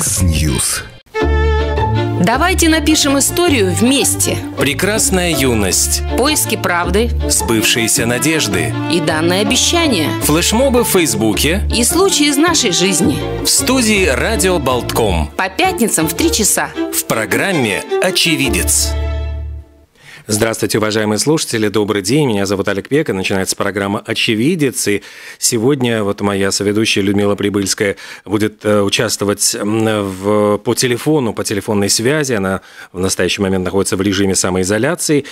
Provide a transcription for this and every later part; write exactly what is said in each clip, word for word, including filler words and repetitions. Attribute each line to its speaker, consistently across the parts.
Speaker 1: X-News.
Speaker 2: Давайте напишем историю вместе.
Speaker 3: Прекрасная юность.
Speaker 2: Поиски правды.
Speaker 3: Сбывшиеся надежды.
Speaker 2: И данное обещание.
Speaker 3: Флешмобы в Фейсбуке.
Speaker 2: И случаи из нашей жизни.
Speaker 3: В студии «Радио Болтком».
Speaker 2: По пятницам в три часа.
Speaker 3: В программе «Очевидец». Здравствуйте, уважаемые слушатели, добрый день, меня зовут Олег Пек, и начинается программа «Очевидец», и сегодня вот моя соведущая Людмила Прибыльская будет участвовать в, по телефону, по телефонной связи, она в настоящий момент находится в режиме самоизоляции.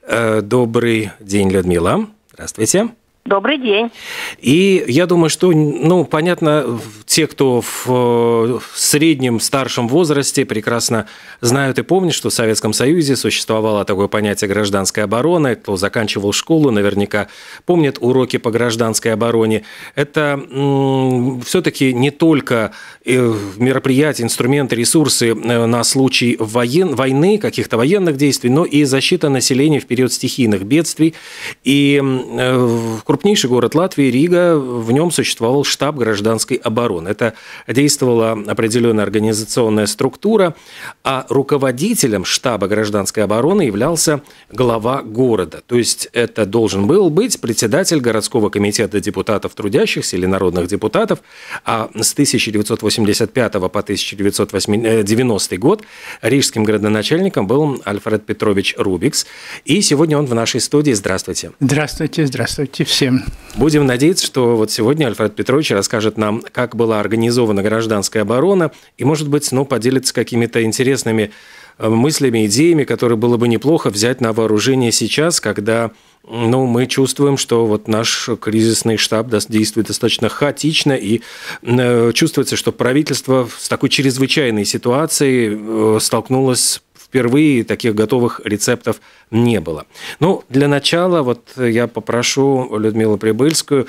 Speaker 3: Добрый день, Людмила, здравствуйте.
Speaker 4: Добрый день.
Speaker 3: И я думаю, что, ну, понятно, те, кто в среднем, старшем возрасте, прекрасно знают и помнят, что в Советском Союзе существовало такое понятие гражданской обороны. Кто заканчивал школу, наверняка помнят уроки по гражданской обороне. Это м- все-таки не только мероприятия, инструменты, ресурсы на случай воен... войны, каких-то военных действий, но и защита населения в период стихийных бедствий. И в крупнейший город Латвии, Рига, в нем существовал штаб гражданской обороны. Это действовала определенная организационная структура, а руководителем штаба гражданской обороны являлся глава города. То есть это должен был быть председатель городского комитета депутатов трудящихся или народных депутатов, а с тысяча девятьсот восемьдесят пятого по тысяча девятьсот девяностый год рижским градоначальником был Альфред Петрович Рубикс. И сегодня он в нашей студии. Здравствуйте.
Speaker 5: Здравствуйте, здравствуйте всем.
Speaker 3: Будем надеяться, что вот сегодня Альфред Петрович расскажет нам, как была организована гражданская оборона, и, может быть, ну, поделится какими-то интересными мыслями, идеями, которые было бы неплохо взять на вооружение сейчас, когда, ну, мы чувствуем, что вот наш кризисный штаб действует достаточно хаотично, и э, чувствуется, что правительство с такой чрезвычайной ситуацией э, столкнулось впервые, таких готовых рецептов не было. Ну, для начала вот я попрошу Людмилу Прибыльскую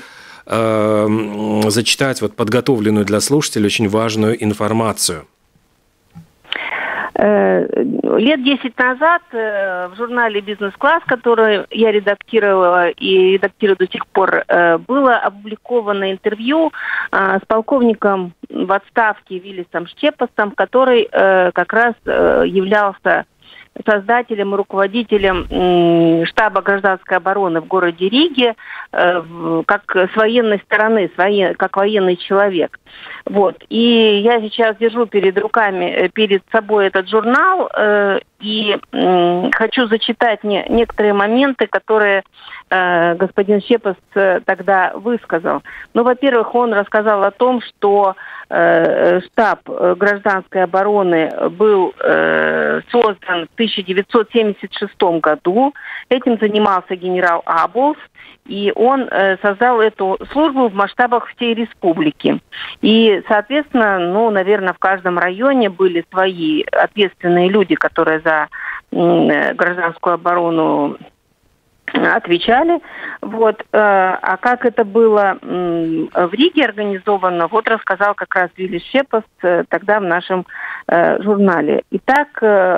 Speaker 3: э, зачитать вот подготовленную для слушателей очень важную информацию.
Speaker 4: Лет десять назад в журнале «Бизнес-класс», который я редактировала и редактирую до сих пор, было опубликовано интервью с полковником в отставке Виллисом Шчепасом, который как раз являлся создателем и руководителем штаба гражданской обороны в городе Риге, как с военной стороны, как военный человек. Вот. И я сейчас держу перед руками, перед собой этот журнал, и хочу зачитать некоторые моменты, которые господин Шчепас тогда высказал. Ну, во-первых, он рассказал о том, что штаб гражданской обороны был создан в тысяча девятьсот семьдесят шестом году. Этим занимался генерал Аболс, и он создал эту службу в масштабах всей республики. И, соответственно, ну, наверное, в каждом районе были свои ответственные люди, которые за гражданскую оборону отвечали. Вот. А как это было в Риге организовано, вот рассказал как раз Виллис Шчепас тогда в нашем журнале. Итак,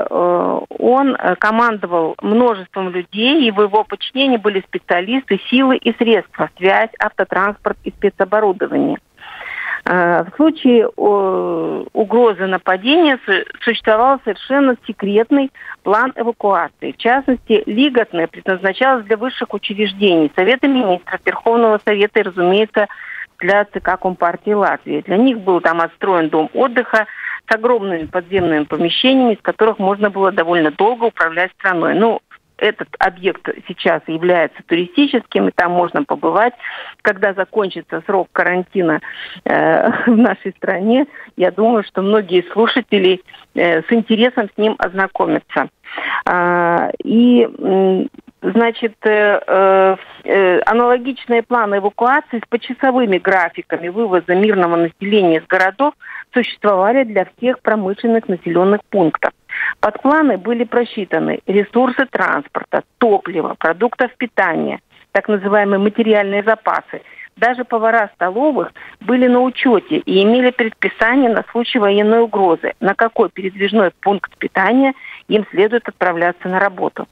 Speaker 4: он командовал множеством людей, и в его подчинении были специалисты, силы и средства, связь, автотранспорт и спецоборудование. В случае угрозы нападения существовал совершенно секретный план эвакуации. В частности, льготное предназначалось для высших учреждений, Совета министров, Верховного Совета и, разумеется, для ЦК Компартии Латвии. Для них был там отстроен дом отдыха с огромными подземными помещениями, из которых можно было довольно долго управлять страной. Ну, этот объект сейчас является туристическим, и там можно побывать. Когда закончится срок карантина э, в нашей стране, я думаю, что многие слушатели э, с интересом с ним ознакомятся. А, и, значит, э, э, аналогичные планы эвакуации с почасовыми графиками вывоза мирного населения из городов существовали для всех промышленных населенных пунктов. Под планы были просчитаны ресурсы транспорта, топлива, продуктов питания, так называемые материальные запасы. Даже повара столовых были на учете и имели предписание на случай военной угрозы, на какой передвижной пункт питания им следует отправляться на работу.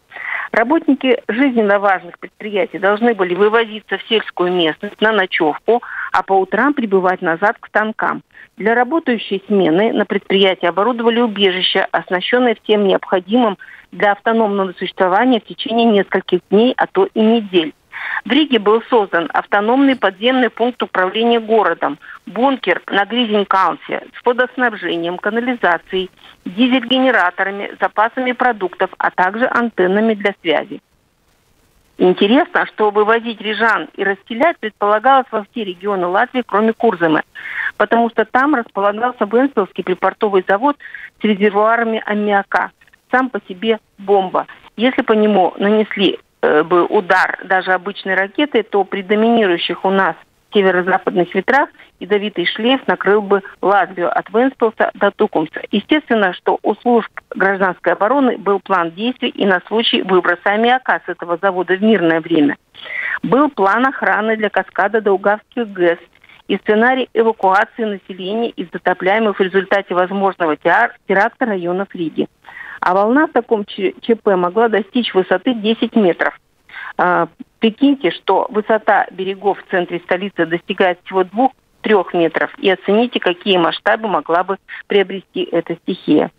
Speaker 4: Работники жизненно важных предприятий должны были вывозиться в сельскую местность на ночевку, а по утрам прибывать назад к станкам. Для работающей смены на предприятии оборудовали убежища, оснащенные всем необходимым для автономного существования в течение нескольких дней, а то и недель. В Риге был создан автономный подземный пункт управления городом, бункер на Гризень-Каунсе с водоснабжением, канализацией, дизель-генераторами, запасами продуктов, а также антеннами для связи. Интересно, что вывозить рижан и расселять предполагалось во все регионы Латвии, кроме Курземы, потому что там располагался Венспилский припортовый завод с резервуарами аммиака. Сам по себе бомба. Если по нему нанесли э, бы удар даже обычной ракетой, то при доминирующих у нас северо-западных ветрах ядовитый шлейф накрыл бы Латвию от Венспилса до Тукумса. Естественно, что у служб гражданской обороны был план действий и на случай выброса аммиака с этого завода в мирное время. Был план охраны для каскада Даугавских ГЭС и сценарий эвакуации населения из затопляемых в результате возможного теракта районов Риги. А волна в таком ЧП могла достичь высоты десять метров. Прикиньте, что высота берегов в центре столицы достигает всего двух-трех метров. И оцените, какие масштабы могла бы приобрести эта стихия.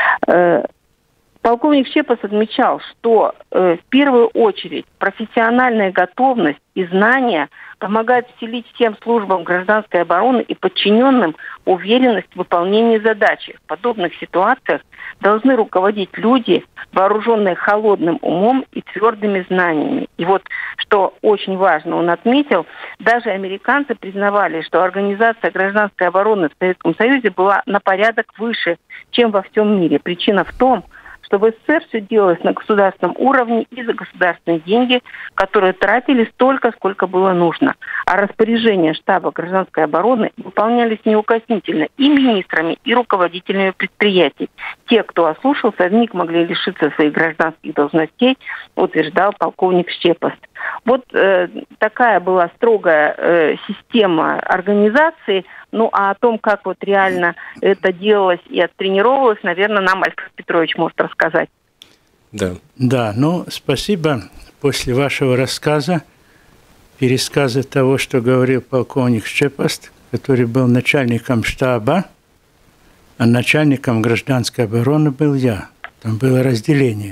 Speaker 4: Полковник Щепас отмечал, что э, в первую очередь профессиональная готовность и знания помогают вселить всем службам гражданской обороны и подчиненным уверенность в выполнении задачи. В подобных ситуациях должны руководить люди, вооруженные холодным умом и твердыми знаниями. И вот, что очень важно, он отметил, даже американцы признавали, что организация гражданской обороны в Советском Союзе была на порядок выше, чем во всем мире. Причина в том, что в СССР все делалось на государственном уровне и за государственные деньги, которые тратили столько, сколько было нужно. А распоряжения штаба гражданской обороны выполнялись неукоснительно и министрами, и руководителями предприятий. Те, кто ослушался, вмиг могли лишиться своих гражданских должностей, утверждал полковник Щепас. Вот э, такая была строгая э, система организации. Ну, а о том, как вот реально это делалось и оттренировалось, наверное, нам Альфред Петрович может рассказать.
Speaker 3: Да.
Speaker 5: Да, ну, спасибо. После вашего рассказа, пересказа того, что говорил полковник Щепас, который был начальником штаба, а начальником гражданской обороны был я. Там было разделение.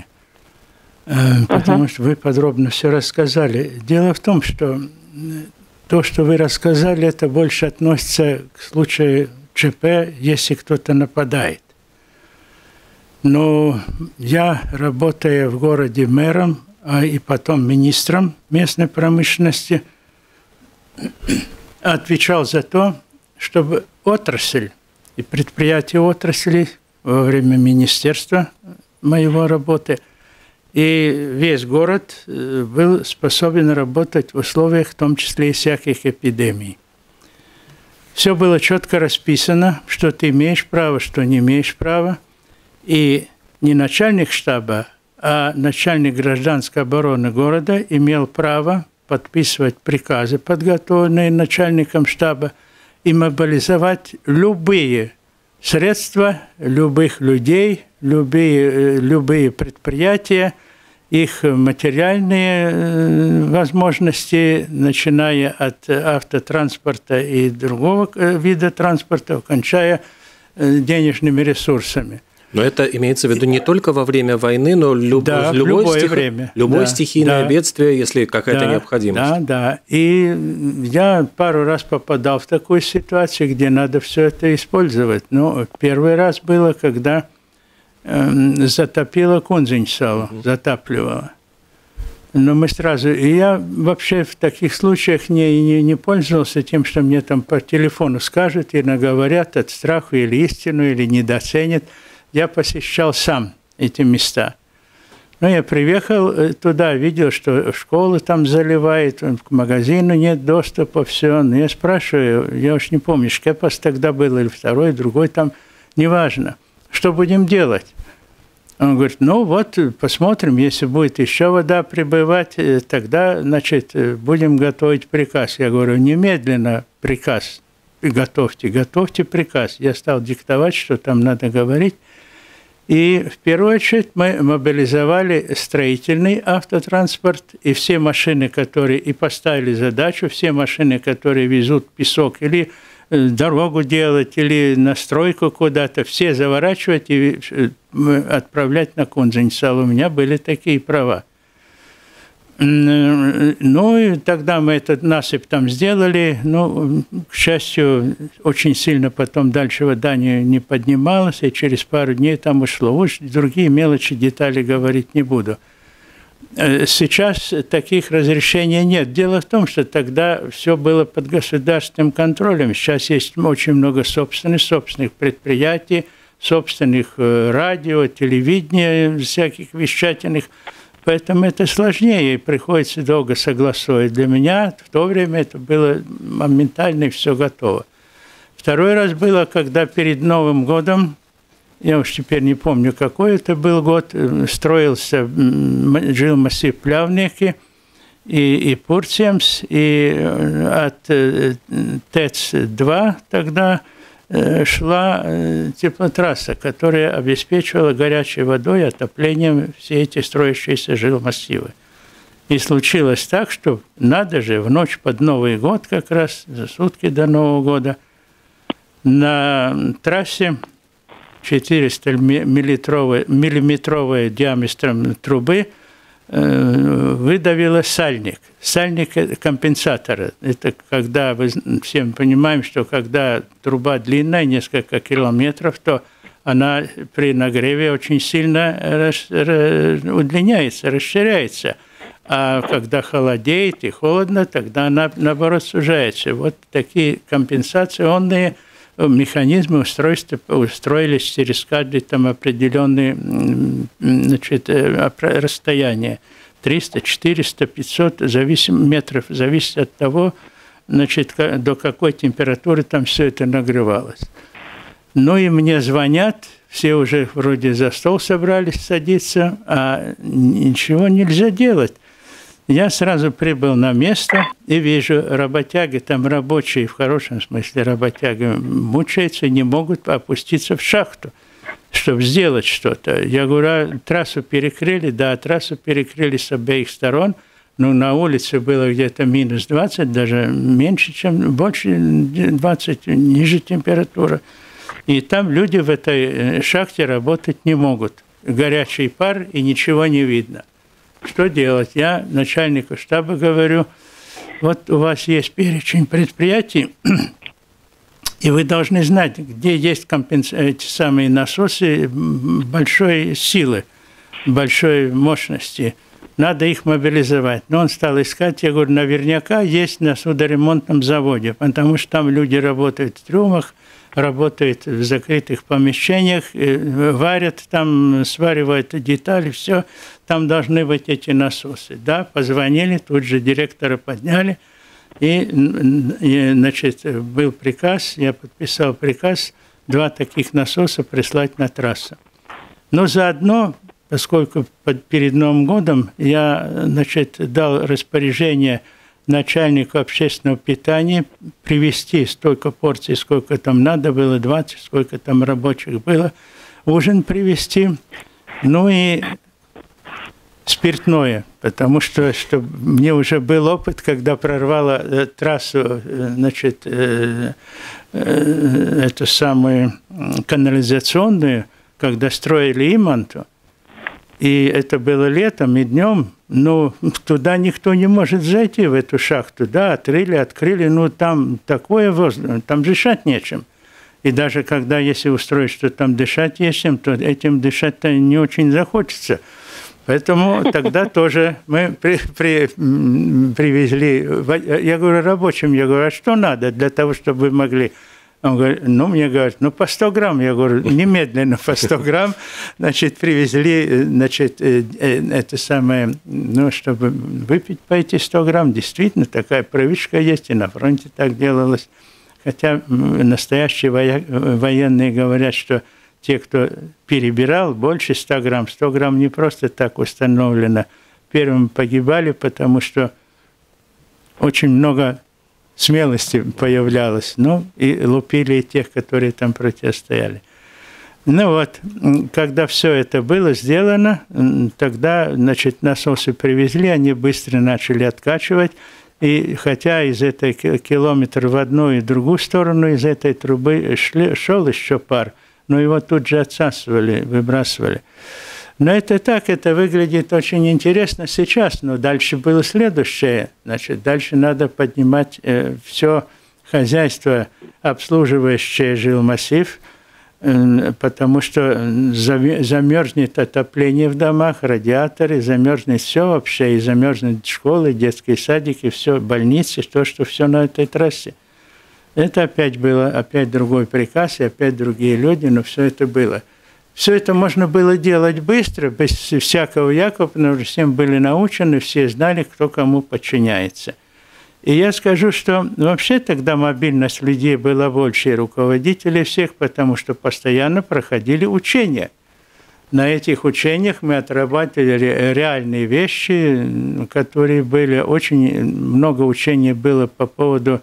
Speaker 5: Потому uh-huh. что вы подробно все рассказали. Дело в том, что то, что вы рассказали, это больше относится к случаю ЧП, если кто-то нападает. Но я, работая в городе мэром, а и потом министром местной промышленности, отвечал за то, чтобы отрасль и предприятия отрасли во время министерства моего работы и весь город был способен работать в условиях, в том числе и всяких эпидемий. Все было четко расписано, что ты имеешь право, что не имеешь права. И не начальник штаба, а начальник гражданской обороны города имел право подписывать приказы, подготовленные начальником штаба, и мобилизовать любые средства, любых людей, любые, любые предприятия, их материальные возможности, начиная от автотранспорта и другого вида транспорта, кончая денежными ресурсами.
Speaker 3: Но это имеется в виду не только во время войны, но люб...
Speaker 5: да,
Speaker 3: любое,
Speaker 5: любое
Speaker 3: стих...
Speaker 5: время.
Speaker 3: любое
Speaker 5: да,
Speaker 3: стихийное
Speaker 5: да,
Speaker 3: бедствие, если какая-то
Speaker 5: да,
Speaker 3: необходимость.
Speaker 5: Да, да. И я пару раз попадал в такую ситуацию, где надо все это использовать. Ну, первый раз было, когда э, затопило Кунзенцалу, угу. затапливало. Но мы сразу... И я вообще в таких случаях не, не, не пользовался тем, что мне там по телефону скажут и наговорят от страха или истину, или недооценят. Я посещал сам эти места. Но я приехал туда, видел, что школы там заливает, к магазину нет доступа, все. Но я спрашиваю, я уж не помню, Щепас тогда был, или второй, другой там, неважно. Что будем делать? Он говорит, ну вот, посмотрим, если будет еще вода прибывать, тогда, значит, будем готовить приказ. Я говорю, немедленно приказ готовьте, готовьте приказ. Я стал диктовать, что там надо говорить. И в первую очередь мы мобилизовали строительный автотранспорт, и все машины, которые и поставили задачу, все машины, которые везут песок или дорогу делать, или на стройку куда-то, все заворачивать и отправлять на Кунзенцал. У меня были такие права. Ну, и тогда мы этот насыпь там сделали. Ну, к счастью, очень сильно потом дальше вода не, не поднималась, и через пару дней там ушло. Уж другие мелочи, детали говорить не буду. Сейчас таких разрешений нет. Дело в том, что тогда все было под государственным контролем. Сейчас есть очень много собственных, собственных предприятий, собственных радио, телевидения, всяких вещательных. Поэтому это сложнее и приходится долго согласовывать. Для меня в то время это было моментально и все готово. Второй раз было, когда перед Новым годом, я уж теперь не помню, какой это был год, строился жилмассив Плявники и, и Пурцемс, и от ТЭЦ два тогда шла теплотрасса, которая обеспечивала горячей водой, отоплением все эти строящиеся жилмассивы. И случилось так, что надо же, в ночь под Новый год, как раз за сутки до Нового года, на трассе четыреста миллиметровой диаметром трубы выдавило сальник. Сальник компенсатора. Это когда, мы все понимаем, что когда труба длинная, несколько километров, то она при нагреве очень сильно удлиняется, расширяется. А когда холодеет и холодно, тогда она, наоборот, сужается. Вот такие компенсационные механизмы устройства устроились через каждый там определенный, значит, расстояние. триста, четыреста, пятьсот зависим, метров, зависит от того, значит, до какой температуры там все это нагревалось. Ну и мне звонят, все уже вроде за стол собрались садиться, а ничего нельзя делать. Я сразу прибыл на место и вижу, работяги, там рабочие, в хорошем смысле работяги, мучаются, не могут опуститься в шахту, чтобы сделать что-то. Я говорю, а трассу перекрыли? Да, трассу перекрыли с обеих сторон. Ну, на улице было где-то минус двадцать, даже меньше, чем, больше двадцать, ниже температура. И там люди в этой шахте работать не могут. Горячий пар, и ничего не видно. Что делать? Я начальнику штаба говорю, вот у вас есть перечень предприятий, и вы должны знать, где есть компенс... эти самые насосы большой силы, большой мощности. Надо их мобилизовать. Но он стал искать, я говорю, наверняка есть на судоремонтном заводе, потому что там люди работают в трюмах, работают в закрытых помещениях, варят там, сваривают детали, все. Там должны быть эти насосы. Да, позвонили, тут же директора подняли, и, и значит, был приказ, я подписал приказ, два таких насоса прислать на трассу. Но заодно, поскольку перед Новым годом я, значит, дал распоряжение начальнику общественного питания привезти столько порций, сколько там надо было, двадцать, сколько там рабочих было, ужин привезти, ну и спиртное, потому что, что мне уже был опыт, когда прорвало э, трассу, э, значит, э, э, эту самую канализационную, когда строили Иманту, и это было летом и днем, ну, туда никто не может зайти, в эту шахту, да, открыли, открыли, ну, там такое воздух, там дышать нечем. И даже когда, если устроить, что там дышать есть чем, то этим дышать-то не очень захочется. Поэтому тогда тоже мы при, при, привезли, я говорю рабочим, я говорю, а что надо для того, чтобы вы могли... Он говорит, ну, мне говорят, ну, по сто грамм. Я говорю, немедленно по сто грамм. Значит, привезли, значит, это самое, ну, чтобы выпить по эти сто грамм. Действительно, такая привычка есть, и на фронте так делалось. Хотя настоящие военные говорят, что те, кто перебирал больше ста грамм, сто грамм не просто так установлено. Первым погибали, потому что очень много смелости появлялось, ну, и лупили тех, которые там противостояли. Ну вот, когда все это было сделано, тогда, значит, насосы привезли, они быстро начали откачивать. И хотя из этой километра в одну и в другую сторону из этой трубы шли, шел еще пар, но его тут же отсасывали, выбрасывали. Но это так, это выглядит очень интересно сейчас, но дальше было следующее. Значит, дальше надо поднимать э, все хозяйство, обслуживающее жилмассив, э, потому что замерзнет отопление в домах, радиаторы, замерзнет все вообще, и замерзнет школы, детские садики, все, больницы, то, что все на этой трассе. Это опять было, опять другой приказ, и опять другие люди, но все это было. Все это можно было делать быстро, без всякого якобы, потому что всем были научены, все знали, кто кому подчиняется. И я скажу, что вообще тогда мобильность людей была больше, и руководителей всех, потому что постоянно проходили учения. На этих учениях мы отрабатывали реальные вещи, которые были, очень много учений было по поводу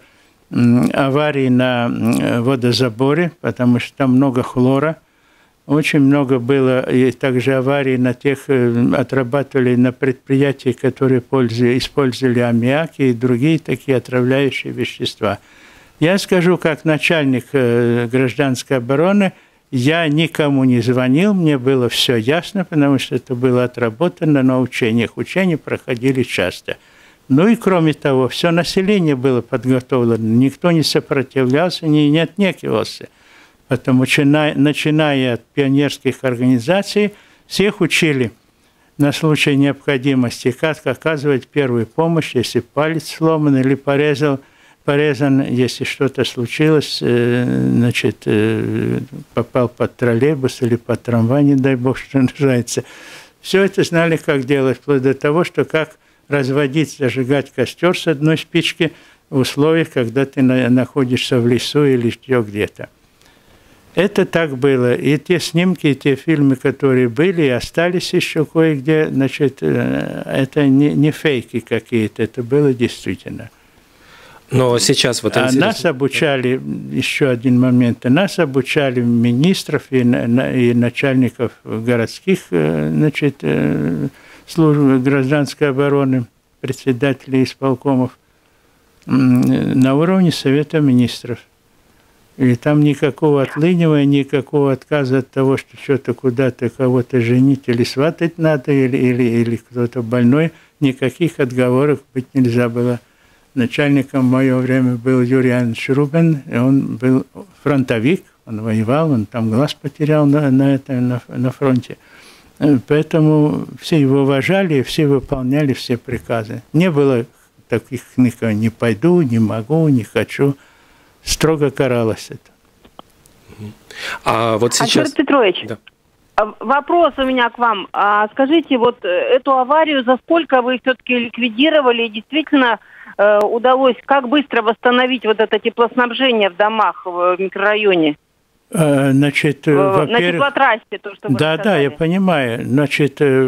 Speaker 5: аварий на водозаборе, потому что там много хлора. Очень много было, и также аварий на тех, отрабатывали на предприятиях, которые использовали аммиак и другие такие отравляющие вещества. Я скажу, как начальник гражданской обороны, я никому не звонил, мне было все ясно, потому что это было отработано на учениях. Учения проходили часто. Ну и кроме того, все население было подготовлено, никто не сопротивлялся, не отнекивался. Потому что, начиная от пионерских организаций, всех учили на случай необходимости, как оказывать первую помощь, если палец сломан или порезал, порезан, если что-то случилось, значит, попал под троллейбус или под трамвай, не дай бог, что называется. Все это знали, как делать, вплоть до того, что как разводить, зажигать костер с одной спички в условиях, когда ты находишься в лесу или еще где-то. Это так было. И те снимки, и те фильмы, которые были, и остались еще кое-где, значит, это не, не фейки какие-то, это было действительно.
Speaker 3: Но сейчас вот
Speaker 5: а нас обучали, еще один момент, нас обучали министров и, и начальников городских, значит, служб гражданской обороны, председателей исполкомов на уровне Совета министров. И там никакого отлынивания, никакого отказа от того, что что-то куда-то кого-то женить или сватать надо, или, или, или кто-то больной, никаких отговорок быть нельзя было. Начальником в мое время был Юрий Иванович Рубин, и он был фронтовик, он воевал, он там глаз потерял на, на, это, на, на фронте. Поэтому все его уважали, все выполняли все приказы. Не было таких никого, не пойду, не могу, не хочу. Строго каралось это.
Speaker 3: А вот сейчас...
Speaker 4: Альберт Петрович,
Speaker 3: да.
Speaker 4: Вопрос у меня к вам. А скажите, вот эту аварию за сколько вы все-таки ликвидировали? И действительно э, удалось как быстро восстановить вот это теплоснабжение в домах в микрорайоне?
Speaker 5: А, значит,
Speaker 4: э, на теплотрассе, то, что вы
Speaker 5: Да,
Speaker 4: рассказали.
Speaker 5: да, я понимаю. Значит, э,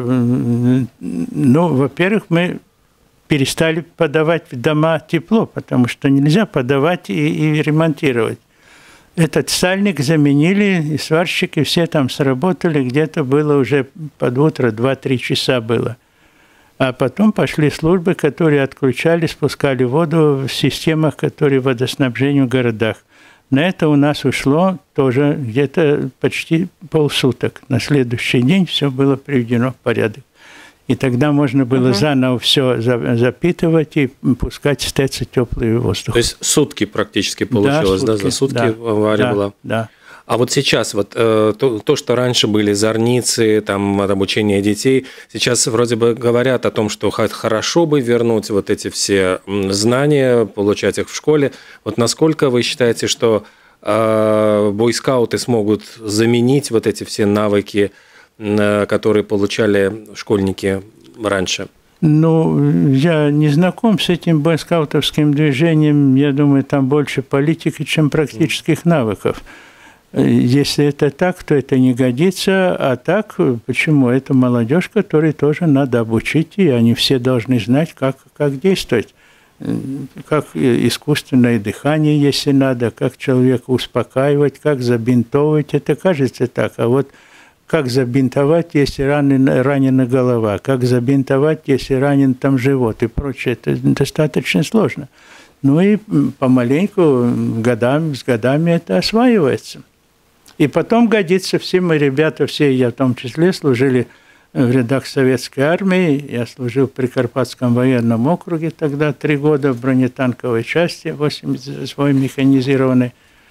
Speaker 5: ну, во-первых, мы перестали подавать в дома тепло, потому что нельзя подавать и, и ремонтировать. Этот сальник заменили, и сварщики все там сработали, где-то было уже под утро, два-три часа было. А потом пошли службы, которые отключали, спускали воду в системах, которые водоснабжение в городах. На это у нас ушло тоже где-то почти полсуток. На следующий день все было приведено в порядок. И тогда можно было uh-huh. заново все запитывать и пускать в ТЭЦ теплый воздух.
Speaker 3: То есть сутки практически получилось, да? Сутки, да? За сутки да, авария
Speaker 5: да,
Speaker 3: была.
Speaker 5: Да.
Speaker 3: А вот сейчас вот э, то, то, что раньше были зорницы, там обучение детей, сейчас вроде бы говорят о том, что хорошо бы вернуть вот эти все знания, получать их в школе. Вот насколько вы считаете, что э, бойскауты смогут заменить вот эти все навыки, которые получали школьники раньше?
Speaker 5: Ну, я не знаком с этим бойскаутовским движением. Я думаю, там больше политики, чем практических навыков. Если это так, то это не годится. А так, почему? Это молодежь, которой тоже надо обучить, и они все должны знать, как, как действовать. как искусственное дыхание, если надо, как человека успокаивать, как забинтовывать. Это кажется так. А вот как забинтовать, если ранена, ранена голова, как забинтовать, если ранен там живот и прочее, это достаточно сложно. Ну и помаленьку, годами, с годами это осваивается. И потом годится, все мы ребята, все я в том числе, служили в рядах советской армии. Я служил в Прикарпатском военном округе тогда три года в бронетанковой части, восемьдесят восьмой механизированной.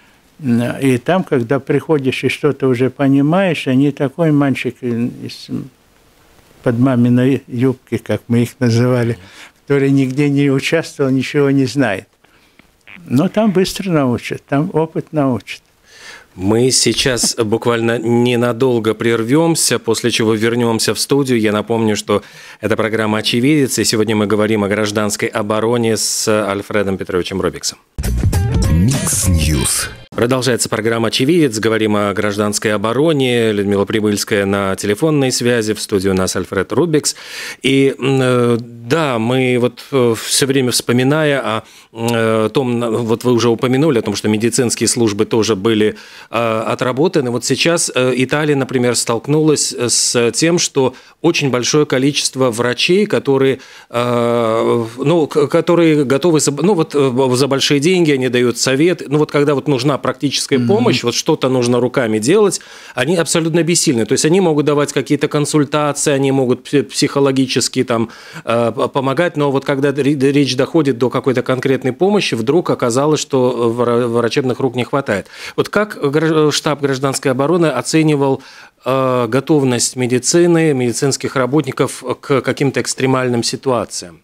Speaker 5: И там, когда приходишь и что-то уже понимаешь, они такой мальчик из-под маминой юбки, как мы их называли, который нигде не участвовал, ничего не знает. Но там быстро научат, там опыт научит.
Speaker 3: Мы сейчас буквально ненадолго прервемся, после чего вернемся в студию. Я напомню, что это программа «Очевидец», и сегодня мы говорим о гражданской обороне с Альфредом Петровичем Рубиксом.
Speaker 1: Микс Ньюс.
Speaker 3: Продолжается программа «Очевидец». Говорим о гражданской обороне. Людмила Прибыльская на телефонной связи. В студии у нас Альфред Рубикс. И да, мы вот все время вспоминая о том, вот вы уже упомянули о том, что медицинские службы тоже были отработаны. Вот сейчас Италия, например, столкнулась с тем, что очень большое количество врачей, которые, ну, которые готовы, ну вот за большие деньги они дают совет. Ну вот когда вот нужна практическая mm-hmm. помощь, вот что-то нужно руками делать, они абсолютно бессильны. То есть они могут давать какие-то консультации, они могут психологически там помогать, но вот когда речь доходит до какой-то конкретной помощи, вдруг оказалось, что врачебных рук не хватает. Вот как штаб гражданской обороны оценивал готовность медицины, медицинских работников к каким-то экстремальным ситуациям?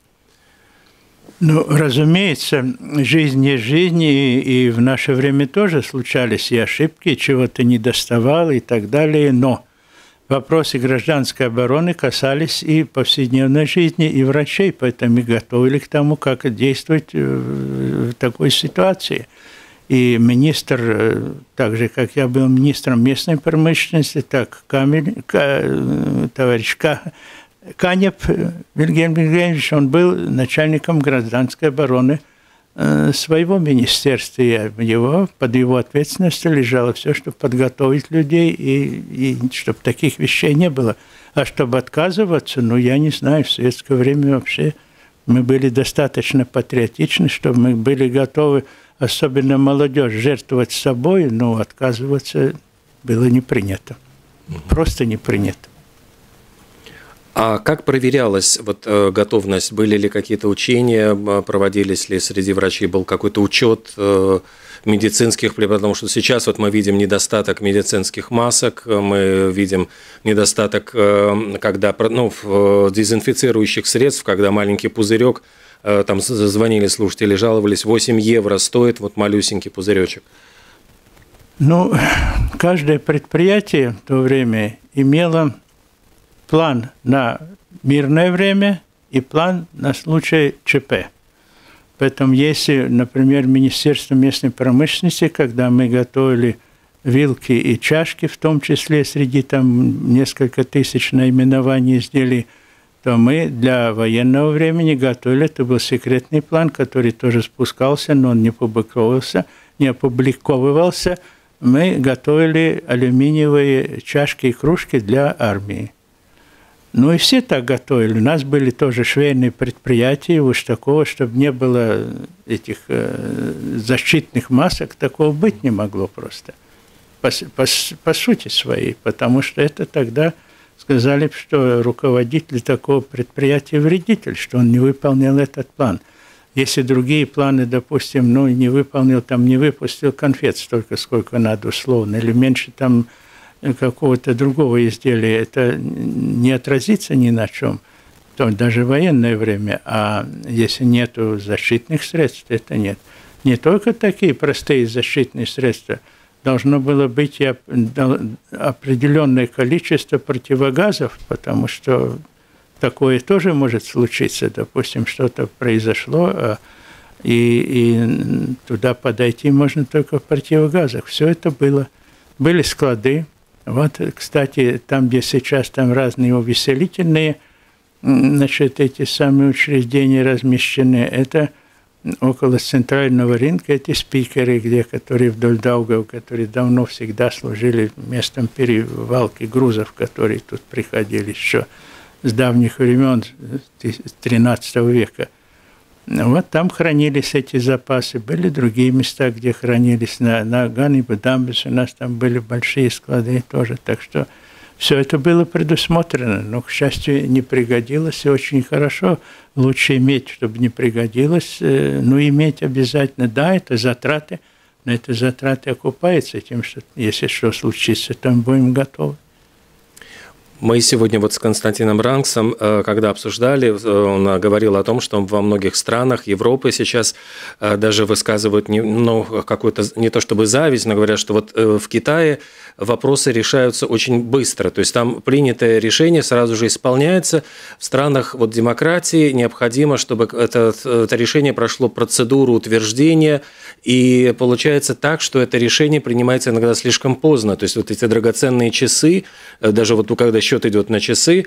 Speaker 5: Ну, разумеется, жизнь есть жизнь, и, и в наше время тоже случались и ошибки, чего-то не доставало и так далее, но вопросы гражданской обороны касались и повседневной жизни, и врачей, поэтому мы готовили к тому, как действовать в такой ситуации. И министр, так же, как я был министром местной промышленности, так Камиль, товарищ К. Канеп Вильгельм Вильгельмович, он был начальником гражданской обороны своего министерства. И его, под его ответственностью лежало все, чтобы подготовить людей, и, и чтобы таких вещей не было. А чтобы отказываться, ну, я не знаю, в советское время вообще мы были достаточно патриотичны, чтобы мы были готовы, особенно молодежь, жертвовать собой, но отказываться было не принято. Просто не принято.
Speaker 3: А как проверялась вот, готовность? Были ли какие-то учения, проводились ли среди врачей, был какой-то учет медицинских, потому что сейчас вот мы видим недостаток медицинских масок, мы видим недостаток когда, ну, дезинфицирующих средств, когда маленький пузырек, там звонили слушатели, жаловались, восемь евро стоит вот малюсенький пузыречек.
Speaker 5: Ну, каждое предприятие в то время имело план на мирное время и план на случай ЧП. Поэтому если, например, Министерство местной промышленности, когда мы готовили вилки и чашки, в том числе среди там несколько тысяч наименований изделий, то мы для военного времени готовили, это был секретный план, который тоже спускался, но он не публиковывался, не опубликовывался. Мы готовили алюминиевые чашки и кружки для армии. Ну и все так готовили. У нас были тоже швейные предприятия, уж такого, чтобы не было этих э, защитных масок, такого быть не могло просто. По, по, по сути своей, потому что это тогда сказали, что руководитель такого предприятия вредитель, что он не выполнил этот план. Если другие планы, допустим, ну не выполнил, там не выпустил конфет столько, сколько надо условно, или меньше там какого-то другого изделия, это не отразится ни на чем, то даже в военное время. А если нет защитных средств, это нет. Не только такие простые защитные средства, должно было быть и определенное количество противогазов, потому что такое тоже может случиться. Допустим, что-то произошло, и, и туда подойти можно только в противогазах. Все это было. Были склады. Вот, кстати, там, где сейчас там разные увеселительные, значит, эти самые учреждения размещены, это около центрального рынка эти спикеры, где, которые вдоль Даугавы, которые давно всегда служили местом перевалки грузов, которые тут приходили еще с давних времен тринадцатого века. Вот там хранились эти запасы. Были другие места, где хранились. На, на Ганибе-Дамбесе у нас там были большие склады тоже. Так что все это было предусмотрено, но, к счастью, не пригодилось, и очень хорошо. Лучше иметь, чтобы не пригодилось, но иметь обязательно. Да, это затраты, но это затраты окупаются тем, что если что случится, там будем готовы.
Speaker 3: Мы сегодня вот с Константином Ранксом, когда обсуждали, он говорил о том, что во многих странах Европы сейчас даже высказывают не, ну, какую-то, не то чтобы зависть, но говорят, что вот в Китае вопросы решаются очень быстро. То есть там принятое решение сразу же исполняется. В странах вот демократии необходимо, чтобы это, это решение прошло процедуру утверждения. И получается так, что это решение принимается иногда слишком поздно. То есть вот эти драгоценные часы, даже вот когда счет идет на часы,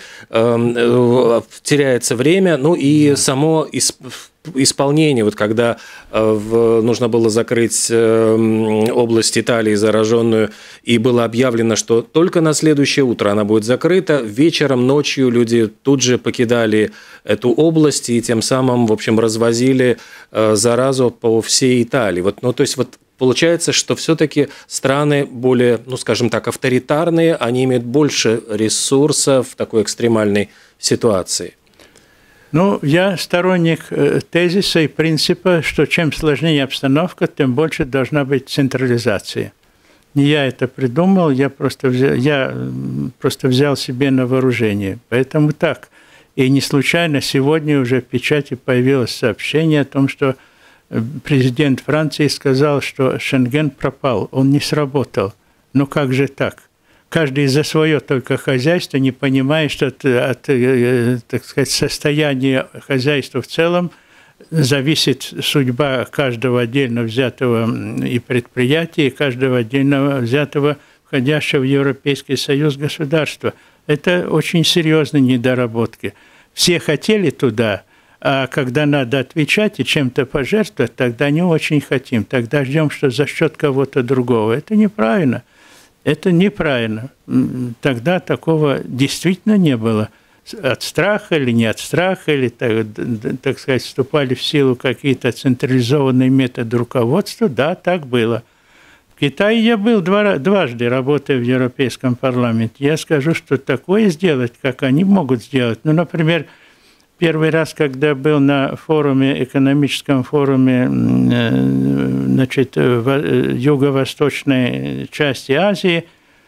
Speaker 3: э, теряется время, ну и да. само исполнение, вот когда в, нужно было закрыть область Италии зараженную, и было объявлено, что только на следующее утро она будет закрыта, вечером, ночью люди тут же покидали эту область и тем самым, в общем, развозили заразу по всей Италии. Вот, ну, то есть вот получается, что все-таки страны более, ну, скажем так, авторитарные, они имеют больше ресурсов в такой экстремальной ситуации.
Speaker 5: Ну, я сторонник тезиса и принципа, что чем сложнее обстановка, тем больше должна быть централизация. Не я это придумал, я просто взял, я просто взял себе на вооружение. Поэтому так. И не случайно сегодня уже в печати появилось сообщение о том, что президент Франции сказал, что Шенген пропал, он не сработал. Ну как же так? Каждый за свое только хозяйство, не понимая, что от, от, так сказать, состояния хозяйства в целом зависит судьба каждого отдельно взятого и предприятия, и каждого отдельно взятого, входящего в Европейский Союз государства. Это очень серьезные недоработки. Все хотели туда, а когда надо отвечать и чем-то пожертвовать, тогда не очень хотим. Тогда ждем, что за счет кого-то другого. Это неправильно. Это неправильно. Тогда такого действительно не было. От страха или не от страха, или, так, так сказать, вступали в силу какие-то централизованные методы руководства. Да, так было. В Китае я был два, дважды, работая в Европейском парламенте. Я скажу, что такое сделать, как они могут сделать. Ну, например, первый раз, когда был на форуме, экономическом форуме, значит, в юго-восточной части Азии,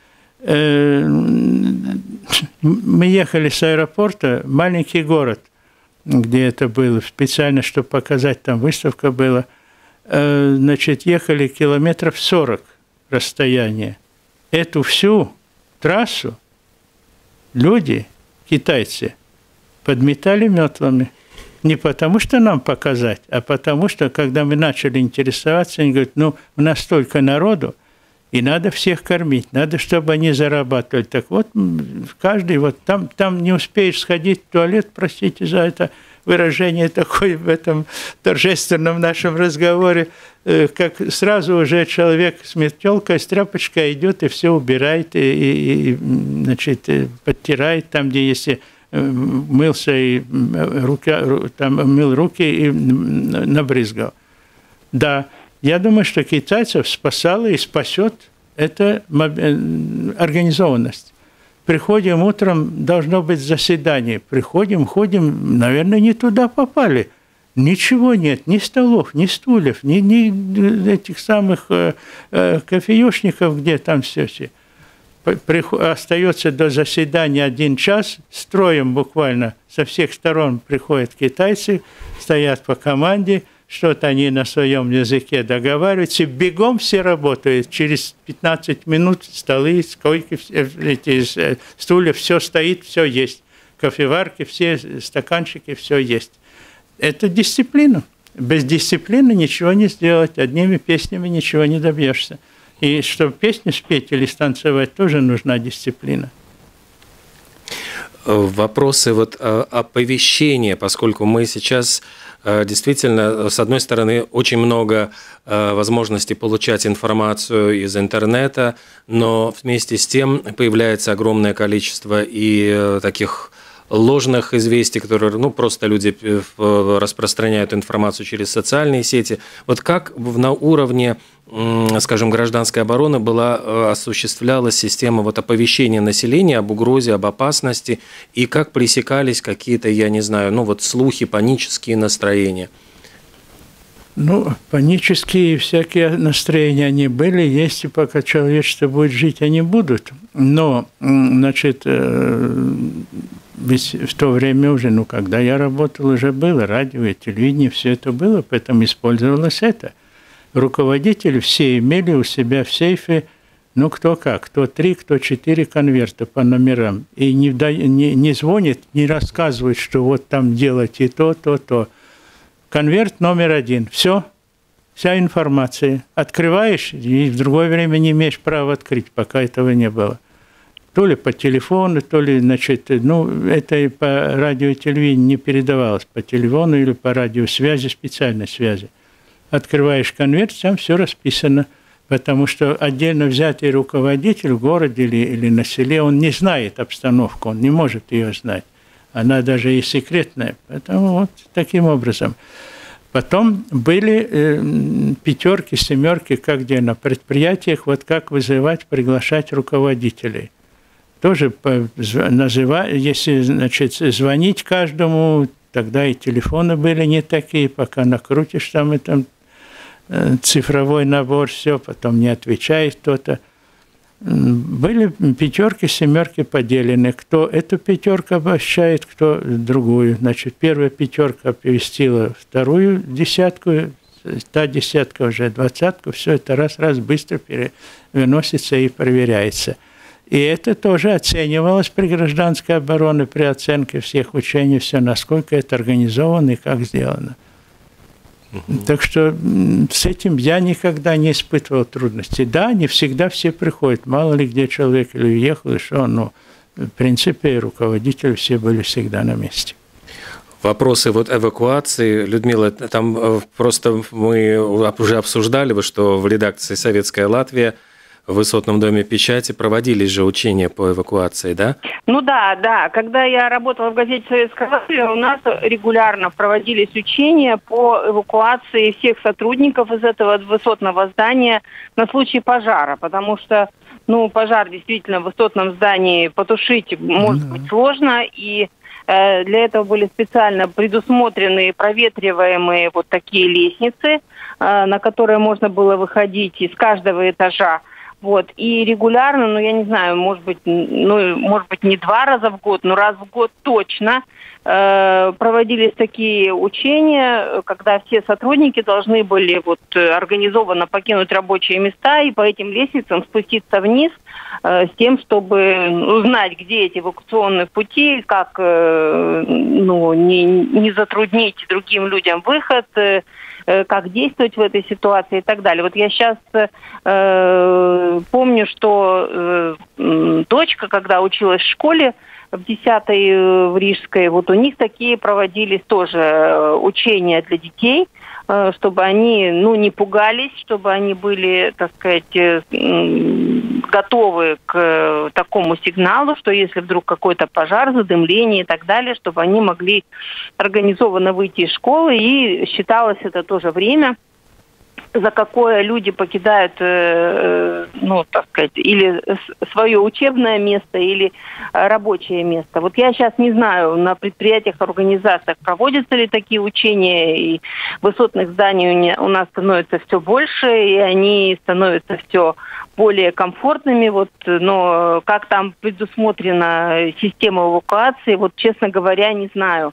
Speaker 5: мы ехали с аэропорта, маленький город, где это было, специально, чтобы показать, там выставка была, значит, ехали километров сорок расстояние. Эту всю трассу люди, китайцы, подметали метлами. Не потому, что нам показать, а потому, что, когда мы начали интересоваться, они говорят, ну, у нас столько народу, и надо всех кормить, надо, чтобы они зарабатывали. Так вот, каждый, вот там, там не успеешь сходить в туалет, простите за это выражение такое в этом торжественном нашем разговоре, как сразу уже человек с метелкой, с тряпочкой идет и все убирает, и, и, и значит, подтирает там, где если мылся и руки, там, мыл руки и набрызгал. Да, я думаю, что китайцев спасала и спасет эта организованность. Приходим утром, должно быть заседание. Приходим, ходим, наверное, не туда попали. Ничего нет, ни столов, ни стульев, ни, ни этих самых э, э, кофеюшников, где там все все. Остается до заседания один час, строем буквально со всех сторон приходят китайцы, стоят по команде, что-то они на своем языке договариваются, бегом все работают, через пятнадцать минут столы, скойки, эти стулья, все стоит, все есть, кофеварки, все стаканчики, все есть. Это дисциплина. Без дисциплины ничего не сделать, одними песнями ничего не добьешься. И чтобы песню спеть или станцевать, тоже нужна дисциплина.
Speaker 3: Вопросы вот оповещения, поскольку мы сейчас действительно, с одной стороны, очень много возможностей получать информацию из интернета, но вместе с тем появляется огромное количество и таких ложных известий, которые, ну, просто люди распространяют информацию через социальные сети. Вот как на уровне, скажем, гражданской обороны была осуществлялась система вот оповещения населения об угрозе, об опасности, и как пресекались какие-то, я не знаю, ну вот слухи, панические настроения?
Speaker 5: Ну, панические всякие настроения они были, есть, и пока человечество будет жить, они будут. Но, значит, ведь в то время уже, ну, когда я работал, уже было радио и телевидение, все это было, поэтому использовалось это. Руководители все имели у себя в сейфе, ну, кто как, кто три, кто четыре конверта по номерам. И не, не, не звонит, не рассказывает, что вот там делать и то, то, то. Конверт номер один. Все, вся информация. Открываешь, и в другое время не имеешь права открыть, пока этого не было. То ли по телефону, то ли, значит, ну, это и по радио и телевидению не передавалось, по телефону или по радиосвязи, специальной связи. Открываешь конверт, там все расписано, потому что отдельно взятый руководитель в городе или, или на селе, он не знает обстановку, он не может ее знать. Она даже и секретная. Поэтому вот таким образом. Потом были э, пятерки, семерки, как где на предприятиях, вот как вызывать, приглашать руководителей. Тоже называть, если, значит, звонить каждому, тогда и телефоны были не такие, пока накрутишь там и там цифровой набор, все, потом не отвечает кто-то. Были пятерки, семерки поделены. Кто эту пятерку обобщает, кто другую. Значит, первая пятерка оповестила вторую десятку, та десятка уже двадцатку, все это раз-раз быстро переносится и проверяется. И это тоже оценивалось при гражданской обороне, при оценке всех учений, все, насколько это организовано и как сделано. Uh-huh. Так что с этим я никогда не испытывал трудностей. Да, не всегда все приходят, мало ли где человек или уехал, и что, но в принципе руководители все были всегда на месте.
Speaker 3: Вопросы вот эвакуации, Людмила, там просто мы уже обсуждали, что в редакции «Советская Латвия» в Высотном доме печати проводились же учения по эвакуации, да?
Speaker 4: Ну да, да. Когда я работала в газете «Советская Латвия», у нас регулярно проводились учения по эвакуации всех сотрудников из этого высотного здания на случай пожара, потому что, ну, пожар действительно в высотном здании потушить может быть сложно, и э, для этого были специально предусмотрены проветриваемые вот такие лестницы, э, на которые можно было выходить из каждого этажа. Вот, и регулярно, ну, я не знаю, может быть, ну, может быть, не два раза в год, но раз в год точно э, проводились такие учения, когда все сотрудники должны были вот организованно покинуть рабочие места и по этим лестницам спуститься вниз э, с тем, чтобы узнать, где эти эвакуационные пути, как, э, ну, не, не затруднить другим людям выход, э, как действовать в этой ситуации и так далее. Вот я сейчас э, помню, что э, дочка, когда училась в школе, в десятой э, в Рижской, вот у них такие проводились тоже э, учения для детей, э, чтобы они, ну, не пугались, чтобы они были, так сказать, э, э, готовы к э, такому сигналу, что если вдруг какой-то пожар, задымление и так далее, чтобы они могли организованно выйти из школы, и считалось это тоже время, за какое люди покидают, э, ну, так сказать, или свое учебное место, или рабочее место. Вот я сейчас не знаю, на предприятиях, организациях проводятся ли такие учения, и высотных зданий у нас становится все больше, и они становятся все более комфортными, вот, но как там предусмотрена система эвакуации, вот, честно говоря, не знаю.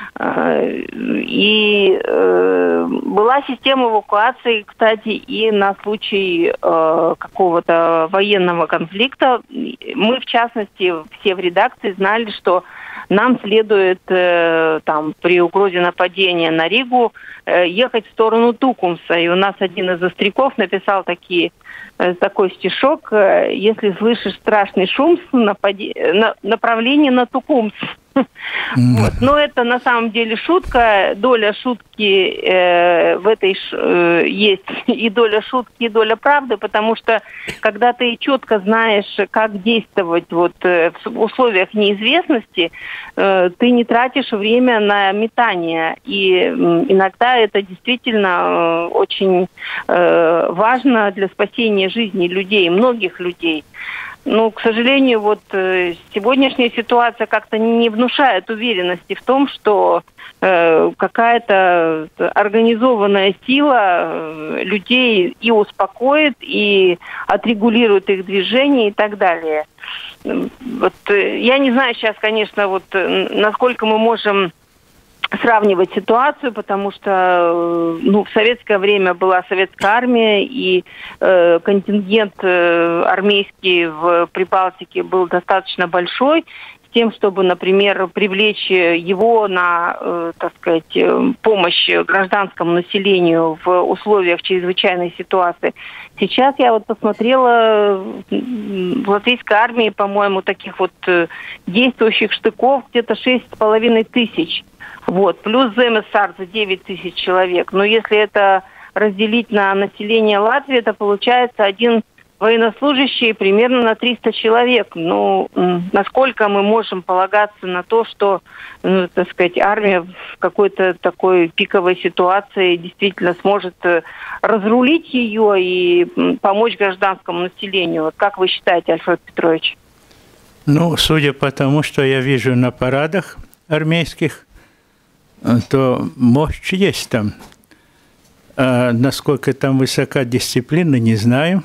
Speaker 4: И э, была система эвакуации, кстати, и на случай э, какого-то военного конфликта. Мы, в частности, все в редакции знали, что нам следует э, там, при угрозе нападения на Ригу э, ехать в сторону Тукумса. И у нас один из остряков написал такие такой стишок: «Если слышишь страшный шум, напади... на... направление на Тукумск». Вот. Но это на самом деле шутка. Доля шутки э, в этой ш... э, есть и доля шутки, и доля правды, потому что когда ты четко знаешь, как действовать вот, э, в условиях неизвестности, э, ты не тратишь время на метание. И э, иногда это действительно э, очень э, важно для спасения жизни людей, многих людей. Ну, к сожалению, вот э, сегодняшняя ситуация как-то не внушает уверенности в том, что э, какая-то организованная сила э, людей и успокоит, и отрегулирует их движение и так далее. Вот, э, я не знаю сейчас, конечно, вот, э, насколько мы можем сравнивать ситуацию, потому что ну, в советское время была советская армия, и э, контингент э, армейский в Прибалтике был достаточно большой, с тем, чтобы, например, привлечь его на, э, так сказать, помощь гражданскому населению в условиях чрезвычайной ситуации. Сейчас я вот посмотрела, в латвийской армии, по-моему, таких вот действующих штыков где-то шесть с половиной тысяч. Вот, плюс ЗМСАР за девять тысяч человек. Но если это разделить на население Латвии, это получается один военнослужащий примерно на триста человек. Ну, насколько мы можем полагаться на то, что, ну, так сказать, армия в какой-то такой пиковой ситуации действительно сможет разрулить ее и помочь гражданскому населению? Вот как вы считаете, Альфред Петрович?
Speaker 5: Ну, судя по тому, что я вижу на парадах армейских, то мощь есть там. А насколько там высока дисциплина, не знаю.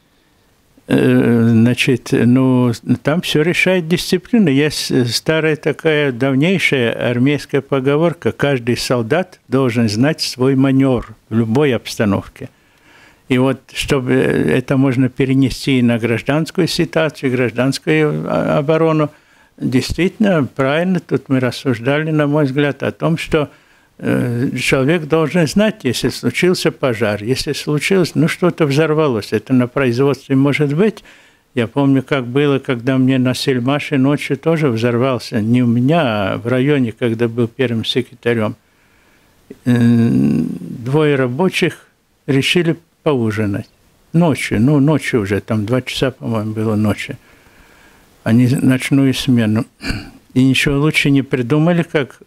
Speaker 5: Значит, ну, там все решает дисциплина. Есть старая такая давнейшая армейская поговорка: каждый солдат должен знать свой маневр в любой обстановке. И вот, чтобы это можно перенести и на гражданскую ситуацию, гражданскую оборону, действительно, правильно, тут мы рассуждали, на мой взгляд, о том, что э, человек должен знать, если случился пожар, если случилось, ну, что-то взорвалось, это на производстве может быть. Я помню, как было, когда мне на Сельмаше ночью тоже взорвался, не у меня, а в районе, когда был первым секретарем. Э, двое рабочих решили поужинать ночью, ну, ночью уже, там два часа, по-моему, было ночи. Они ночную смену. И ничего лучше не придумали, как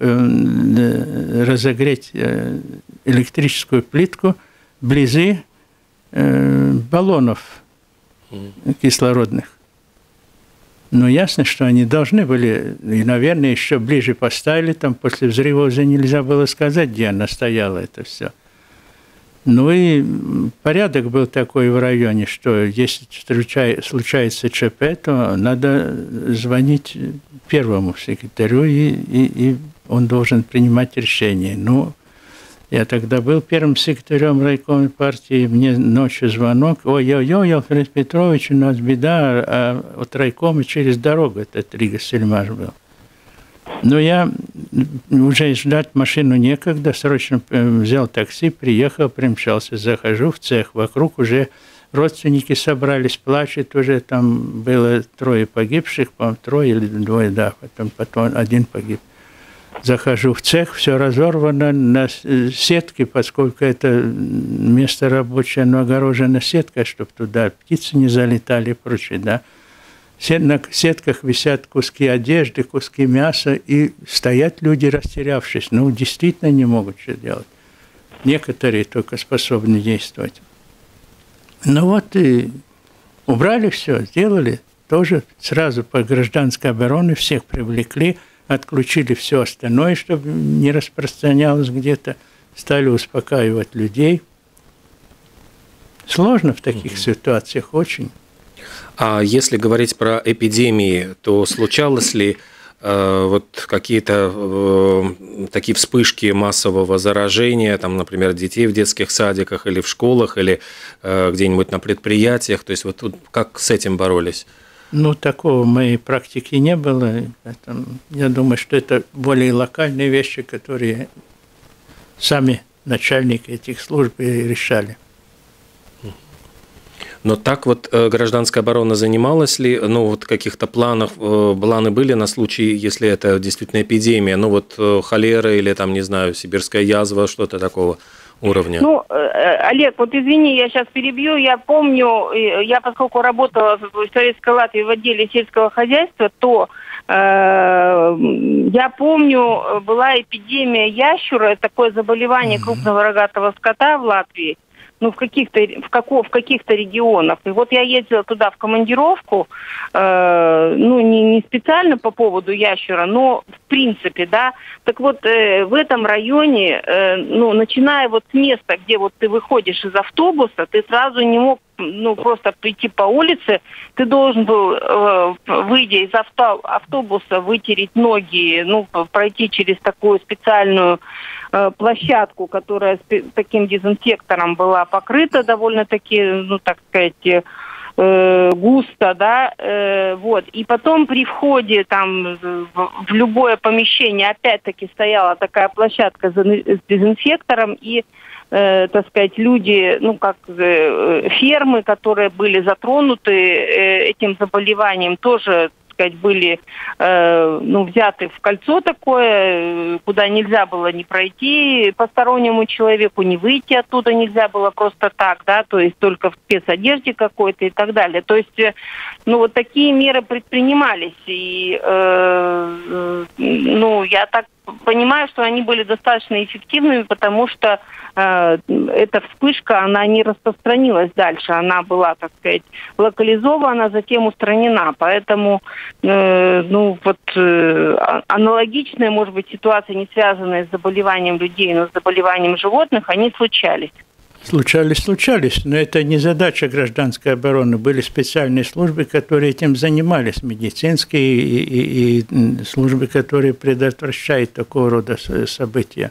Speaker 5: э, разогреть э, электрическую плитку вблизи э, баллонов кислородных. Но ясно, что они должны были, и, наверное, еще ближе поставили, там после взрыва уже нельзя было сказать, где она стояла, это все. Ну и порядок был такой в районе, что если случается ЧП, то надо звонить первому секретарю, и, и, и он должен принимать решение. Ну, я тогда был первым секретарем райкома партии, мне ночью звонок: ой-ой-ой, Альфред Петрович, у нас беда, а от райкома через дорогу, этот Рига Сельмаш был. Но я уже ждать машину некогда, срочно взял такси, приехал, примчался, захожу в цех, вокруг уже родственники собрались, плачут, уже там было трое погибших, по-моему, трое или двое, да, потом, потом один погиб. Захожу в цех, все разорвано на сетке, поскольку это место рабочее, но огорожено сеткой, чтобы туда птицы не залетали и прочее, да. На сетках висят куски одежды, куски мяса, и стоят люди, растерявшись. Ну, действительно не могут что делать. Некоторые только способны действовать. Ну вот и убрали все, сделали. Тоже сразу по гражданской обороне всех привлекли, отключили все остальное, чтобы не распространялось где-то. Стали успокаивать людей. Сложно в таких ситуациях очень.
Speaker 3: А если говорить про эпидемии, то случалось ли э, вот какие-то э, такие вспышки массового заражения, там, например, детей в детских садиках или в школах, или э, где-нибудь на предприятиях? То есть вот тут как с этим боролись?
Speaker 5: Ну, такого в моей практике не было. Поэтому я думаю, что это более локальные вещи, которые сами начальники этих служб решали.
Speaker 3: Но так вот гражданская оборона занималась ли, ну вот каких-то планах, планы были на случай, если это действительно эпидемия, ну вот холера или там, не знаю, сибирская язва, что-то такого уровня?
Speaker 4: Ну, Олег, вот извини, я сейчас перебью. Я помню, я поскольку работала в Советской Латвии в отделе сельского хозяйства, то э, я помню, была эпидемия ящура, такое заболевание крупного рогатого скота в Латвии. Ну, в каких-то, в, како, в каких-то регионах. И вот я ездила туда в командировку, э, ну, не, не специально по поводу ящера, но в принципе, да. Так вот, э, в этом районе, э, ну, начиная вот с места, где вот ты выходишь из автобуса, ты сразу не мог, ну, просто прийти по улице, ты должен был, э, выйдя из авто, автобуса, вытереть ноги, ну, пройти через такую специальную э, площадку, которая с таким дезинфектором была покрыта довольно-таки, ну, так сказать, э, густо, да, э, вот. И потом при входе там в, в любое помещение опять-таки стояла такая площадка с дезинфектором, и Э, так сказать, люди, ну, как э, фермы, которые были затронуты э, этим заболеванием, тоже, так сказать, были, э, ну, взяты в кольцо такое, куда нельзя было ни пройти постороннему человеку, ни выйти оттуда нельзя было просто так, да, то есть только в спецодежде какой-то и так далее. То есть, э, ну, вот такие меры предпринимались, и, э, э, ну, я так понимаю, что они были достаточно эффективными, потому что э, эта вспышка, она не распространилась дальше, она была, так сказать, локализована, затем устранена. Поэтому, э, ну, вот э, аналогичные, может быть, ситуации, не связанные с заболеванием людей, но с заболеванием животных, они случались.
Speaker 5: Случались, случались, но это не задача гражданской обороны. Были специальные службы, которые этим занимались, медицинские и, и, и службы, которые предотвращают такого рода события.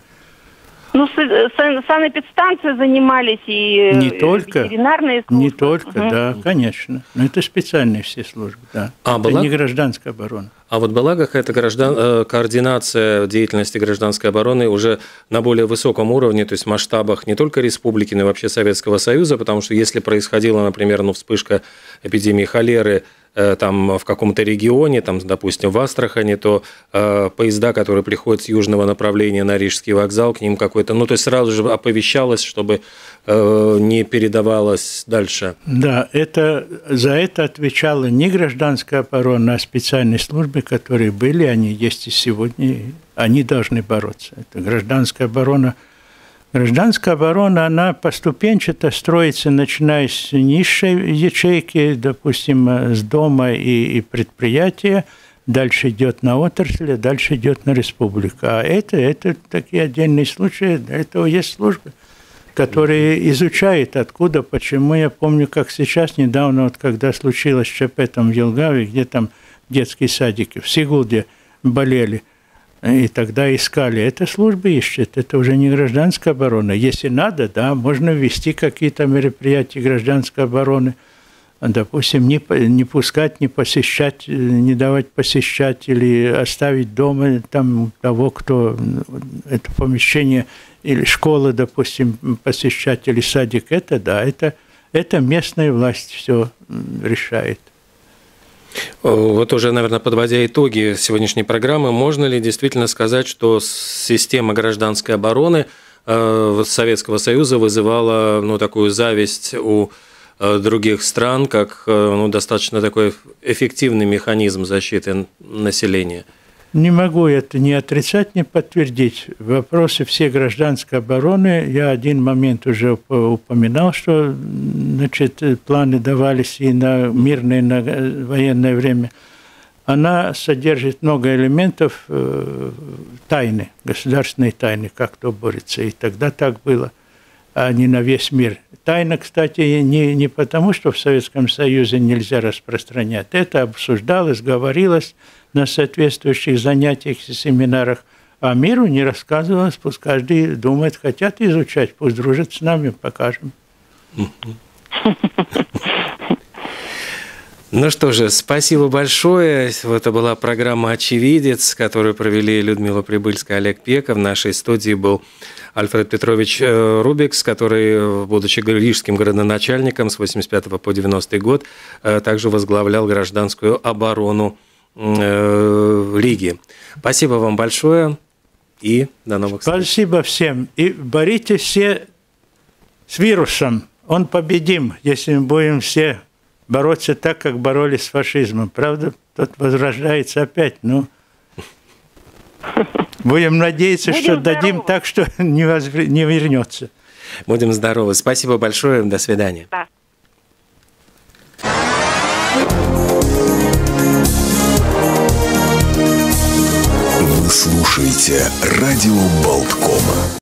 Speaker 4: Ну, санэпидстанции занимались и
Speaker 5: не только,
Speaker 4: ветеринарные службы.
Speaker 5: Не только, угу. Да, конечно. Но это специальные все службы, да. А, это была? Не гражданская оборона.
Speaker 3: А вот была какая-то граждан... координация деятельности гражданской обороны уже на более высоком уровне, то есть в масштабах не только республики, но и вообще Советского Союза, потому что если происходила, например, ну, вспышка эпидемии холеры там в каком-то регионе, там, допустим, в Астрахани, то э, поезда, которые приходят с южного направления на Рижский вокзал, к ним какой-то, ну, то есть сразу же оповещалось, чтобы э, не передавалось дальше.
Speaker 5: Да, это, за это отвечала не гражданская оборона, а специальные службы, которые были, они есть и сегодня, они должны бороться. Это гражданская оборона. Гражданская оборона, она поступенчато строится, начиная с низшей ячейки, допустим, с дома и, и предприятия, дальше идет на отрасль, дальше идет на республику. А это, это такие отдельные случаи, для этого есть службы, которые изучают, откуда, почему. Я помню, как сейчас, недавно, вот, когда случилось ЧП там в Елгаве, где там детские садики, в Сигулде болели, и тогда искали. Это службы ищет, это уже не гражданская оборона. Если надо, да, можно ввести какие-то мероприятия гражданской обороны. Допустим, не, не пускать, не посещать, не давать посещать или оставить дома там того, кто это помещение или школы, допустим, посещать, или садик. Это, да, это, это местная власть все решает.
Speaker 3: Вот уже, наверное, подводя итоги сегодняшней программы, можно ли действительно сказать, что система гражданской обороны Советского Союза вызывала, ну, такую зависть у других стран, как, ну, достаточно такой эффективный механизм защиты населения?
Speaker 5: Не могу это ни отрицать, ни подтвердить. В вопросе всей гражданской обороны я один момент уже упоминал, что, значит, планы давались и на мирное, и на военное время. Она содержит много элементов тайны, государственной тайны, как кто борется. И тогда так было, а не на весь мир. Тайна, кстати, не, не потому, что в Советском Союзе нельзя распространять. Это обсуждалось, говорилось на соответствующих занятиях и семинарах, а миру не рассказывалось, пусть каждый думает, хотят изучать, пусть дружат с нами, покажем.
Speaker 3: Ну что же, спасибо большое. Это была программа «Очевидец», которую провели Людмила Прибыльская и Олег Пеков. В нашей студии был Альфред Петрович Рубикс, который, будучи рижским городоначальником с восемьдесят пятого по девяностый год, также возглавлял гражданскую оборону Риги. Спасибо вам большое и до новых встреч.
Speaker 5: Спасибо всем. И боритесь все с вирусом. Он победим, если мы будем все бороться так, как боролись с фашизмом. Правда, тот возрождается опять. Ну, будем надеяться,
Speaker 4: Будем
Speaker 5: что
Speaker 4: здоровы.
Speaker 5: дадим так, что не, возвр... не вернется.
Speaker 3: Будем здоровы. Спасибо большое. До свидания.
Speaker 4: Да.
Speaker 1: Вы слушаете радио Болткома.